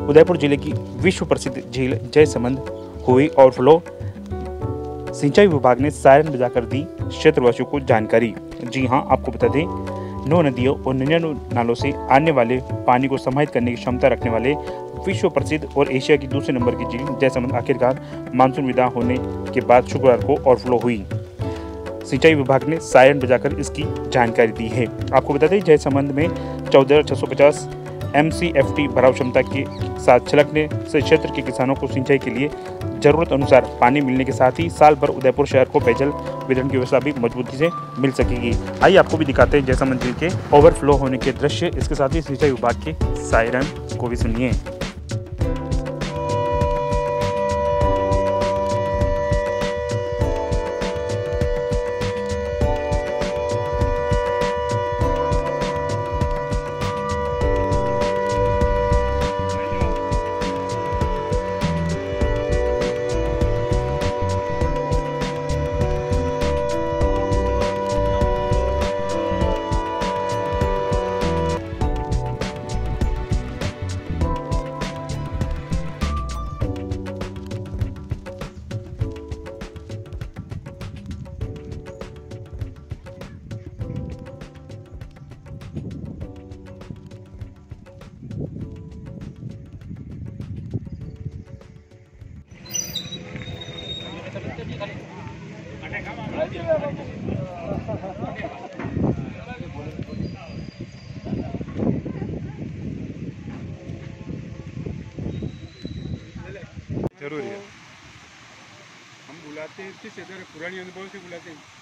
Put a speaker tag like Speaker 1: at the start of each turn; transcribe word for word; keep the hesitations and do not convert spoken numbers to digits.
Speaker 1: उदयपुर जिले की विश्व प्रसिद्ध झील जयसमंद हुई ओवरफ्लो। सिंचाई विभाग ने सायरन बजाकर दी क्षेत्रवासियों को जानकारी। जी हां, आपको बता दें, नौ नदियों और निन्यानवे नालों से आने वाले पानी को समाहित करने की क्षमता रखने वाले विश्व प्रसिद्ध और एशिया की दूसरे नंबर की झील जयसमंद आखिरकार मानसून विदा होने के बाद शुक्रवार को ओवरफ्लो हुई। सिंचाई विभाग ने सायरन बजाकर इसकी जानकारी दी है। आपको बता दें, जयसमंद में चौदह छह सौ पचास एम सी एफ टी भराव क्षमता के साथ छलकने से क्षेत्र के किसानों को सिंचाई के लिए जरूरत अनुसार पानी मिलने के साथ ही साल भर उदयपुर शहर को पेयजल वितरण की व्यवस्था भी मजबूती से मिल सकेगी। आइए आपको भी दिखाते हैं जयसमंद झील के ओवरफ्लो होने के दृश्य। इसके साथ ही सिंचाई विभाग के सायरन को भी सुनिए।
Speaker 2: जरूरी है। हम बुलाते हैं इसके से पुरानी अनुभव से बुलाते हैं।